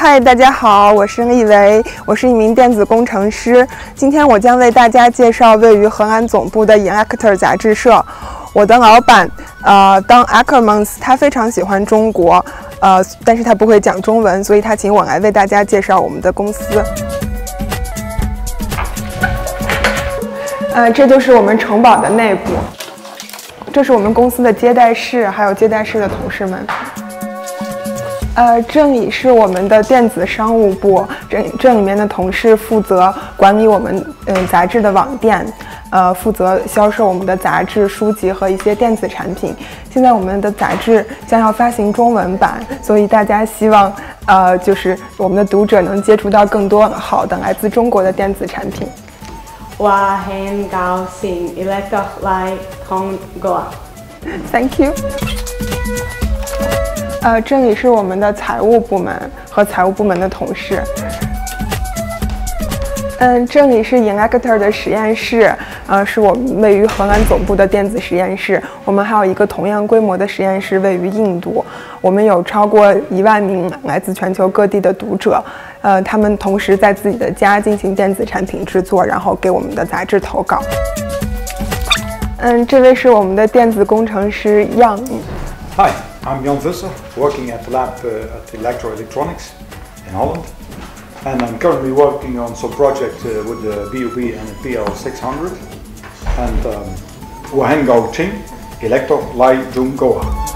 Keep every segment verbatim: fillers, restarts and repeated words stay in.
嗨，大家好，我是立维，我是一名电子工程师。今天我将为大家介绍位于荷兰总部的 Elektor 杂志社。我的老板，呃，当 Ackermans， 他非常喜欢中国，呃，但是他不会讲中文，所以他请我来为大家介绍我们的公司。呃，这就是我们城堡的内部，这是我们公司的接待室，还有接待室的同事们。呃，这里是我们的电子商务部，这这里面的同事负责管理我们嗯、呃、杂志的网店，呃，负责销售我们的杂志、书籍和一些电子产品。现在我们的杂志将要发行中文版，所以大家希望呃就是我们的读者能接触到更多好的来自中国的电子产品。 我很高兴 Elektor 来中国。 Thank you。呃，这里是我们的财务部门和财务部门的同事。嗯，这里是 Elektor 的实验室，呃，是我们位于荷兰总部的电子实验室。我们还有一个同样规模的实验室位于印度。我们有超过一万名来自全球各地的读者，呃，他们同时在自己的家进行电子产品制作，然后给我们的杂志投稿。嗯，这位是我们的电子工程师 Jan。Hi, I'm Jan Visser, working at the lab uh, at Elektor Electronics in Holland. And I'm currently working on some project uh, with the B O B and the P L six hundred. And um, Wuhan Gao Qing, Elektor Liwei Jung Goa.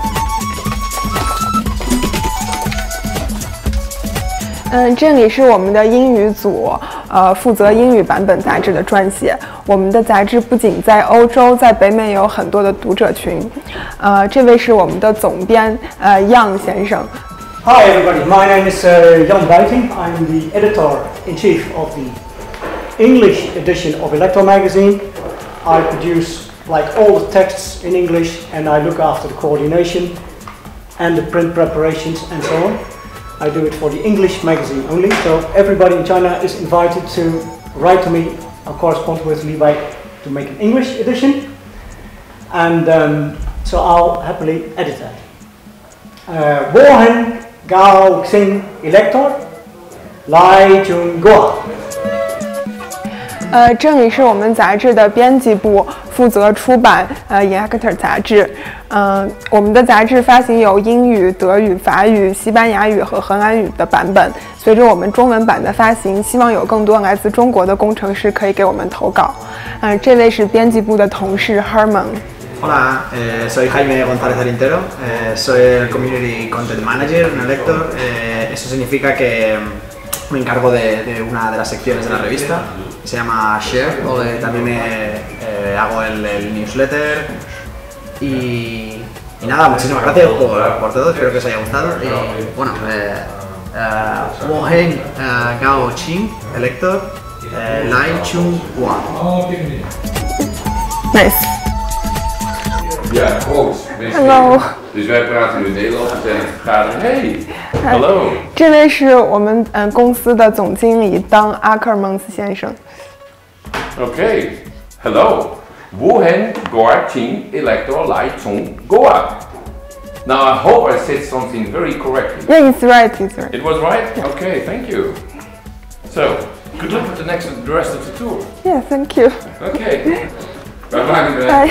嗯，这里是我们的英语组，呃，负责英语版本杂志的撰写。我们的杂志不仅在欧洲，在北美也有很多的读者群。呃，这位是我们的总编，呃，Yang 先生。 Hi everybody, my name is uh, Jan Buiting. I'm the editor-in-chief of the English edition of Elektor magazine. I produce like all the texts in English and I look after the coordination and the print preparations and so on. I do it for the English magazine only, so everybody in China is invited to write to me. I'll correspond with Liwei to make an English edition, and um, so I'll happily edit that. Uh, Wohen Gao Xing Elektor Lai Jun Goa. 呃，这里是我们杂志的编辑部，负责出版呃 Elektor 杂志。嗯、呃，我们的杂志发行有英语、德语、法语、西班牙语和荷兰语的版本。随着我们中文版的发行，希望有更多来自中国的工程师可以给我们投稿。嗯、呃，这位是编辑部的同事 Herman。Hola, eh, soy Jaime González Alintero, eh, soy el Community Content Manager en Elektor. Eh, eso significa que me encargo de, de una de las secciones de la revista, que se llama Share, donde también me, eh, hago el, el newsletter. Y, y nada, muchísimas gracias por, por todo, espero que os haya gustado. Y bueno, Wohen Gao Qing, Elektor, Lai Chung Hua. Nice. Ja, proost. Hallo. Dus wij praten nu Nederlands, we zijn in een vergadering. Hey, hallo. 这位是我们嗯、呃、公司的总经理当 Ackermans 先生。 Okay, hello. Wuhan Gao Qing Elektor Lai Jung Goa. Now I hope I said something very correctly. Yeah, it's right, it's right. It was right? Okay, thank you. So, good luck with the next, the rest of the tour. Yeah, thank you. Okay. Bye bye. Bye.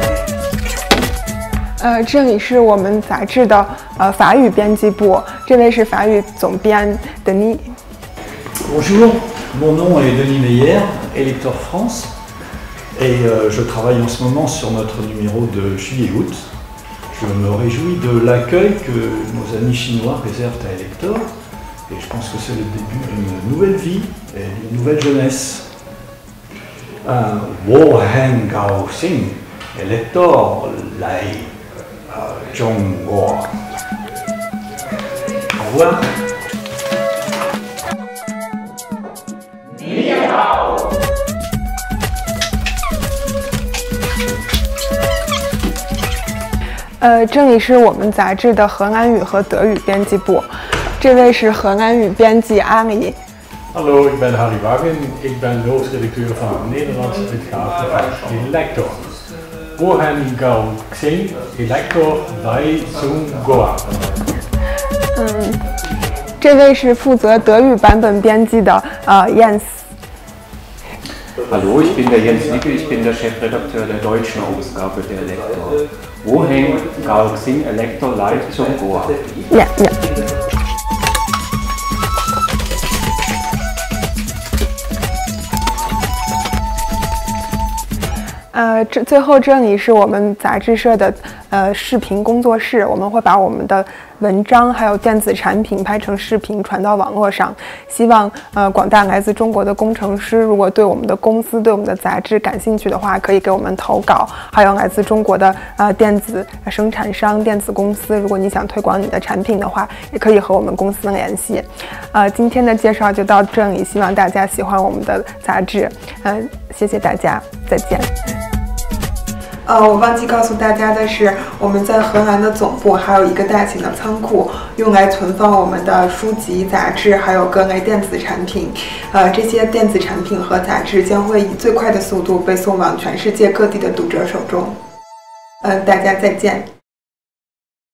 呃，这里是我们杂志的呃法语编辑部，这位是法语总编 Denis。 Bonjour, mon nom est Denis Meyer, Elektor France, et euh, je travaille en ce moment sur notre numéro de juillet-août. Je me réjouis de l'accueil que nos amis chinois réservent à Elektor, et je pense que c'est le début d'une nouvelle vie et d'une nouvelle jeunesse. Wohen Gao Xing, Elektor Lai Jung Goa. Au revoir. 你好。 呃，这里是我们杂志的荷兰语和德语编辑部，这位是荷兰语编辑阿里。 Hallo, ik ben Harry Wagen. Ik ben de hoofdredacteur van het Nederlandse uitgave van Elektor. Wohen Gao Xing, Elektor Lai Jung Goa. 嗯， 这位是负责德语版本编辑的呃 Jens。Hallo, ich bin der Jens Liwei, ich bin der Chefredakteur der deutschen Ausgabe der Elektor. Wohin Galaxin Elektor Live zum Goa? Ja, ja. 呃，这最后这里是我们杂志社的呃视频工作室，我们会把我们的文章还有电子产品拍成视频传到网络上。希望呃广大来自中国的工程师，如果对我们的公司、对我们的杂志感兴趣的话，可以给我们投稿。还有来自中国的呃电子生产商、电子公司，如果你想推广你的产品的话，也可以和我们公司联系。呃，今天的介绍就到这里，希望大家喜欢我们的杂志。嗯、呃，谢谢大家，再见。呃，我忘记告诉大家的是，我们在荷兰的总部还有一个大型的仓库，用来存放我们的书籍、杂志，还有各类电子产品。呃，这些电子产品和杂志将会以最快的速度被送往全世界各地的读者手中。嗯、呃，大家再见。